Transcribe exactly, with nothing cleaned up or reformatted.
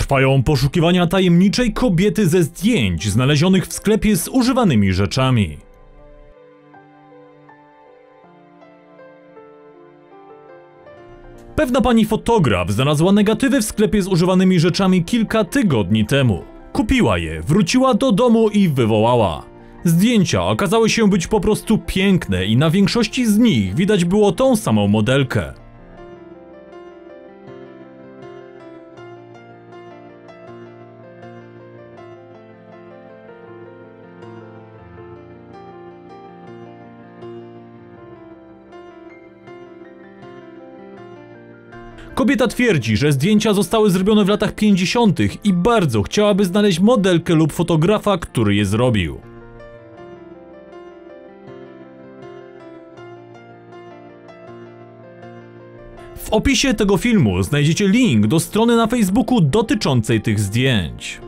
Trwają poszukiwania tajemniczej kobiety ze zdjęć znalezionych w sklepie z używanymi rzeczami. Pewna pani fotograf znalazła negatywy w sklepie z używanymi rzeczami kilka tygodni temu. Kupiła je, wróciła do domu i wywołała. Zdjęcia okazały się być po prostu piękne i na większości z nich widać było tą samą modelkę. Kobieta twierdzi, że zdjęcia zostały zrobione w latach pięćdziesiątych i bardzo chciałaby znaleźć modelkę lub fotografa, który je zrobił. W opisie tego filmu znajdziecie link do strony na Facebooku dotyczącej tych zdjęć.